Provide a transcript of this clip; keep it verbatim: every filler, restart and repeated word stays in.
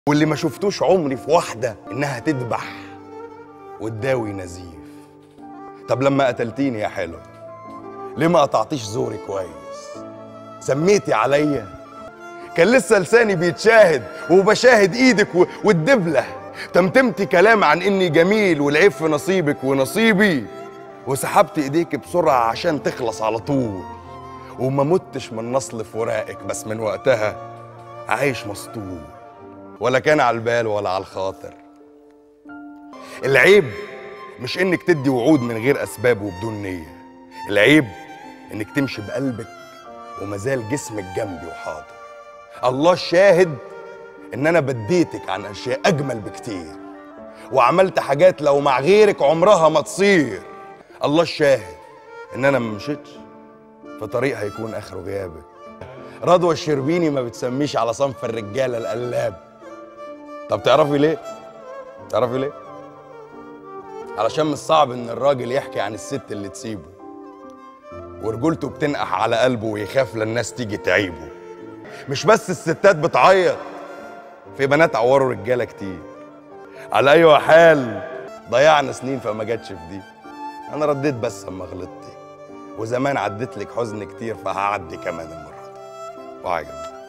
واللي ما شفتوش عمري في واحدة إنها تدبح وتداوي نزيف. طب لما قتلتيني يا حلو ليه ما قطعتيش زوري كويس؟ سميتي عليا؟ كان لسه لساني بيتشاهد وبشاهد ايدك والدبلة. تمتمتي كلام عن اني جميل والعيب في نصيبك ونصيبي، وسحبت ايديك بسرعة عشان تخلص على طول. وما متش من نصل فراقك، بس من وقتها عايش مسطول، ولا كان على البال ولا على الخاطر. العيب مش انك تدي وعود من غير اسباب وبدون نية، العيب انك تمشي بقلبك ومازال جسمك جنبي وحاضر. الله شاهد ان انا بديتك عن اشياء اجمل بكتير، وعملت حاجات لو مع غيرك عمرها ما تصير. الله شاهد ان انا ما مشيتش في طريق هيكون اخره غيابك. رضوى الشربيني ما بتسميش على صنف الرجاله القلاب. طب تعرفي ليه؟ تعرفي ليه؟ علشان مش صعب ان الراجل يحكي عن الست اللي تسيبه ورجولته بتنقح على قلبه ويخاف للناس تيجي تعيبه. مش بس الستات بتعيط، في بنات عوروا رجاله كتير. على اي حال ضيعنا سنين فما جاتش في دي. انا رديت بس اما غلطتي، وزمان عدت لك حزن كتير فهعدي كمان المره دي. وعجب